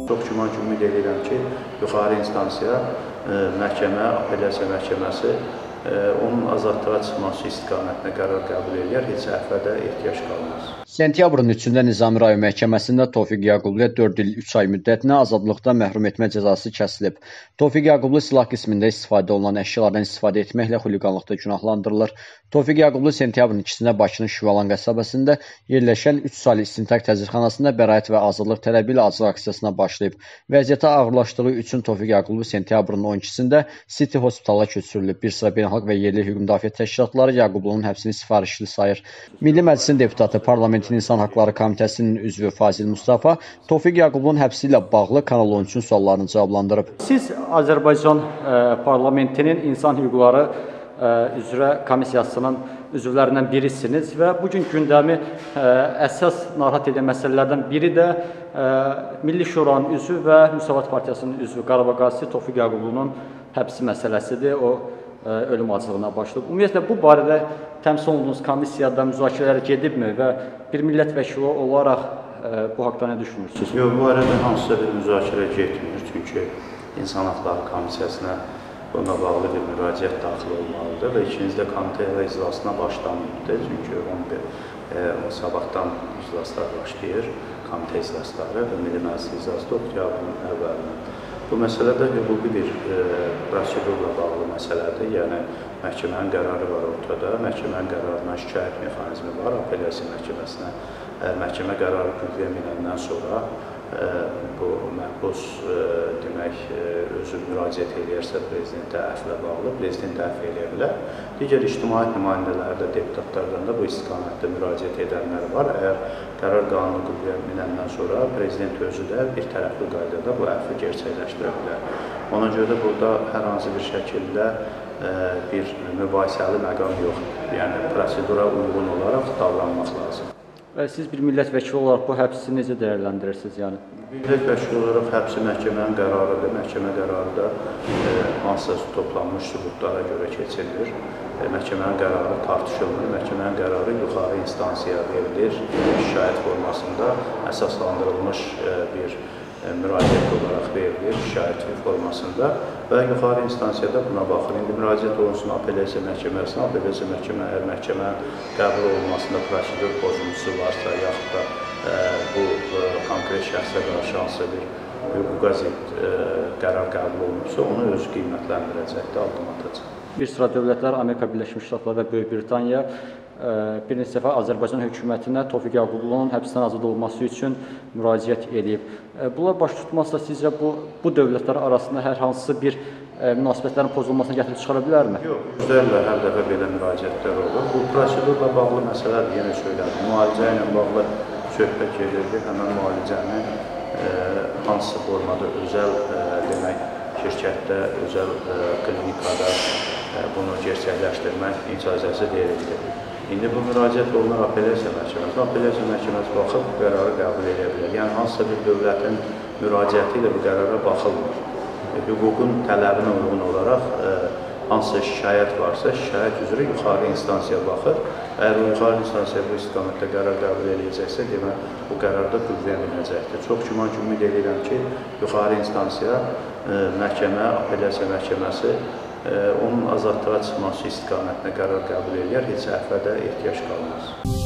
Çox güman ki, ümid edirəm ki, yuxarı instansiya məhkəmə, apellyasiya məhkəməsi onun azadlığa çıxması istiqamətində qərar qəbul edir, heç əhvə də ehtiyac qalmaz. Sentyabrın 3-də Nizami rayon məhkəməsində Tofiq Yaqubluya 4 il 3 ay müddətinə azadlıqdan məhrum etmə cəzası kəsilib. Tofiq Yaqublu silah qismində istifadə olunan əşyalardan istifadə etməklə xuliqanlıqda günahlandırılır. Tofiq Yaqublu sentyabrın 2-də Bakının Şüvalan qəsəbəsində yerləşən 3 saylı istintaq təcridxanasında bəraət və azadlıq tələbi ilə aclıq aksiyasına başlayıb. Vəziyyəti ağırlaşdığı üçün Tofiq Yaqublu sentyabrın 12-də City Hospitala köçürülüb. Bir sıra beynəlxalq və yerli hüquq müdafiə təşkilatları Yaqublunun həbsini sifarişli sayır. Milli Məclisin deputatı, Parlamentin İnsan Haqları Komitəsinin üzvü Fazil Mustafa Tofiq Yaqublunun həbsi ilə bağlı Kanal 13-ün suallarını cavablandırıb. Siz Azərbaycan Parlamentinin İnsan Hüquqları üzrə komissiyasının üzvlərindən birisiniz və bugün gündəmi əsas narahat edən məsələlərdən biri də Milli Şuranın üzvü və Müsavat Partiyasının üzvü Qarabağ qazisi Tofiq Yaqublunun həbsi məsələsidir. O ölüm acılığına başlayıb. Ümumiyyətlə, bu barədə təmsil olunduğunuz komissiyada müzakirələr gedibmi və bir millət vəkili olaraq bu haqda nə düşünürsünüz? Yox, bu barədə hansısa bir müzakirə getmir. Çünki İnsan Haqları Komissiyasına buna bağlı bir müraciət daxil olmalıdır və ikinci də komitə iclasına başlanmayıbdır. Çünki sabahdan iclaslar başlayır, komitə iclasları və Milli Məclis iclası oktyabrın əvvəlindən. Bu məsələ də hüquqi bir prosedurla bağlı məsələdir. Yəni, məhkəmənin qərarı var ortada, məhkəmənin qərarına şikayət mexanizmi var, apellyasiya məhkəməsinə. Məhkəmə qərarı qüvvəyə minəndən sonra bu məhbus demək, özü müraciət edirsə prezidentə əfvlə bağlı, prezident əfv edə bilər. Digər ictimaiyyət nümayəndələri də, deputatlardan da bu istiqamətdə müraciət edənlər var. Əgər qərar qanunu qüvvəyə minəndən sonra prezident özü də bir tərəfli qaydada bu əfvi gerçəkləşdirə bilər. Ona görə də burada hər hansı bir şəkildə bir mübahisəli məqam yoxdur. Yəni, prosedura uyğun olaraq davranmaq lazım. Və siz bir millət vəkili olaraq bu həbsi necə dəyərləndirirsiniz? Yəni? Millət vəkili olaraq həbsi məhkəmənin qərarıdır. Məhkəmə qərarı da hansısa toplanmış sübutlara görə keçirilir. Məhkəmənin qərarı tartışılmır. Məhkəmənin qərarı yuxarı instansiyaya verilir. Şikayət formasında əsaslandırılmış bir müraciət olaraq verilir, şikayət formasında və yuxarı instansiyada buna baxır. İndi müraciət olunsun apellyasiya məhkəməsinə, apellyasiya məhkəmə, əgər məhkəmənin qəbul olunmasında prosedur pozuntusu varsa, yaxud da bu konkret şəxsə qarşı hansısa bir hüquqa zidd qərar qəbul olunursa, onu özü qiymətləndirəcəkdir, addım atacaq. Bir sıra dövlətlər, Amerika Birləşmiş Ştatları və Böyük Britaniya bir neçə dəfə Azərbaycan hökumətinə Tofiq Yaqublunun həbsdən azad olması üçün müraciət edib. Bunlar baş tutmazsa sizcə bu dövlətlər arasında hər hansı bir münasibətlərin pozulmasına gətirib çıxara bilərmi? Yox, yüzlərlə hər dəfə belə müraciətlər olur. Bu prosedurla bağlı məsələdir, yenə söylədim. Müalicə ilə bağlı söhbət gedirdi. Həmən müalicəni hansısa formada özəl demək, şirkətdə, özəl klinikada bunu gerçəkləşdirmək icazəsi verildi. İndi bu müraciət olunur apellyasiya məhkəməsi. Apellyasiya məhkəməsi baxıb bu qərarı qəbul edə bilər. Yəni, hansısa bir dövlətin müraciəti ilə bu qərara baxılmır. Hüququn tələbinə uyğun olaraq hansısa şikayət varsa, şikayət üzrə yuxarı instansiya baxır. Əgər o yuxarı instansiya bu istiqamətdə qərar qəbul edəcəksə, demək, bu qərar da qüvvəyə minəcəkdir. Çox güman ki, ümid edirəm ki, yuxarı instansiya, məhkəmə, apellyasiya məhkəməsi onun azadlığa çıxması istiqamətində qərar qəbul edir, heç əhvə də ehtiyac qalmaz.